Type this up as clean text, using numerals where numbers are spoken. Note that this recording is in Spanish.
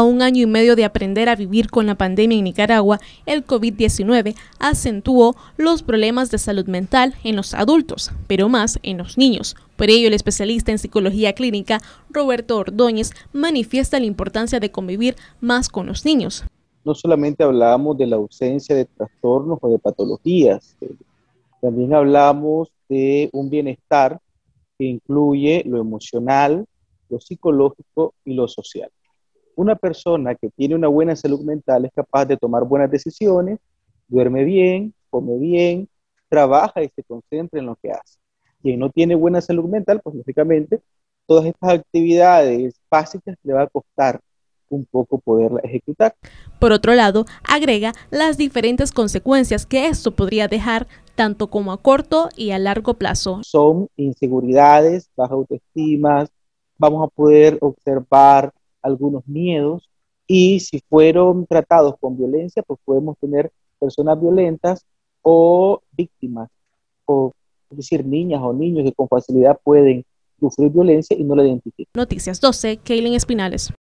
un año y medio de aprender a vivir con la pandemia en Nicaragua, el COVID-19 acentuó los problemas de salud mental en los adultos, pero más en los niños. Por ello, el especialista en psicología clínica, Roberto Ordóñez, manifiesta la importancia de convivir más con los niños. No solamente hablamos de la ausencia de trastornos o de patologías, también hablamos de un bienestar que incluye lo emocional, lo psicológico y lo social. Una persona que tiene una buena salud mental es capaz de tomar buenas decisiones, duerme bien, come bien, trabaja y se concentra en lo que hace. Quien no tiene buena salud mental, pues lógicamente todas estas actividades básicas le va a costar un poco poderlas ejecutar. Por otro lado, agrega las diferentes consecuencias que esto podría dejar tanto como a corto y a largo plazo. Son inseguridades, baja autoestima, vamos a poder observar algunos miedos y si fueron tratados con violencia, pues podemos tener personas violentas o víctimas, o es decir, niñas o niños que con facilidad pueden sufrir violencia y no la identifican. Noticias 12, Kaylin Espinales.